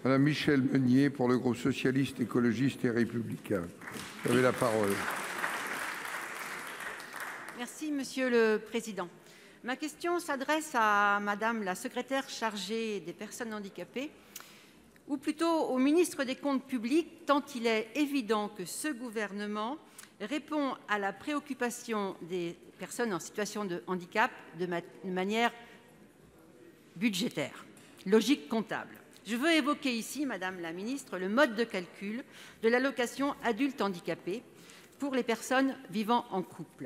Madame Michèle Meunier pour le groupe socialiste, écologiste et républicain. Vous avez la parole. Merci, Monsieur le Président. Ma question s'adresse à Madame la secrétaire chargée des personnes handicapées, ou plutôt au ministre des Comptes publics, tant il est évident que ce gouvernement répond à la préoccupation des personnes en situation de handicap de manière budgétaire, logique comptable. Je veux évoquer ici, Madame la ministre, le mode de calcul de l'allocation adulte handicapé pour les personnes vivant en couple.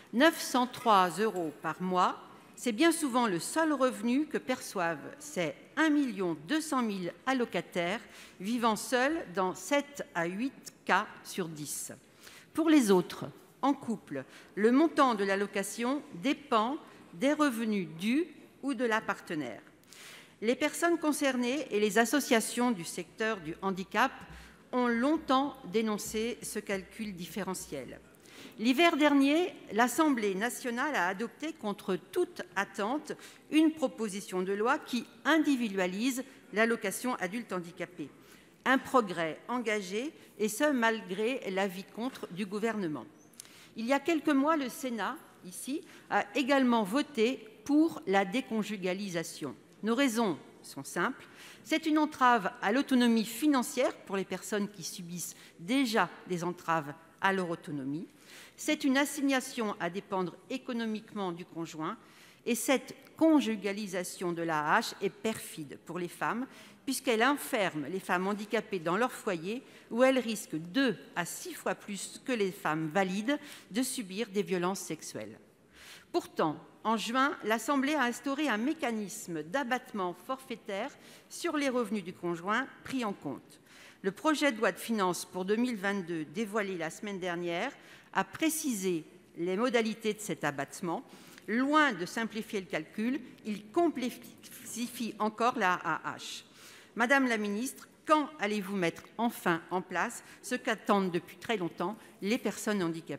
903 € par mois, c'est bien souvent le seul revenu que perçoivent ces 1 200 000 allocataires vivant seuls dans 7 à 8 cas sur 10. Pour les autres, en couple, le montant de l'allocation dépend des revenus dus ou de la partenaire. Les personnes concernées et les associations du secteur du handicap ont longtemps dénoncé ce calcul différentiel. L'hiver dernier, l'Assemblée nationale a adopté contre toute attente une proposition de loi qui individualise l'allocation adulte handicapé. Un progrès engagé, et ce malgré l'avis contre du gouvernement. Il y a quelques mois, le Sénat, ici, a également voté pour la déconjugalisation. Nos raisons sont simples. C'est une entrave à l'autonomie financière pour les personnes qui subissent déjà des entraves à leur autonomie. C'est une assignation à dépendre économiquement du conjoint. Et cette conjugalisation de l'AAH est perfide pour les femmes, puisqu'elle enferme les femmes handicapées dans leur foyer, où elles risquent 2 à 6 fois plus que les femmes valides de subir des violences sexuelles. Pourtant, en juin, l'Assemblée a instauré un mécanisme d'abattement forfaitaire sur les revenus du conjoint pris en compte. Le projet de loi de finances pour 2022, dévoilé la semaine dernière, a précisé les modalités de cet abattement. Loin de simplifier le calcul, il complexifie encore la AAH. Madame la ministre, quand allez-vous mettre enfin en place ce qu'attendent depuis très longtemps les personnes handicapées ?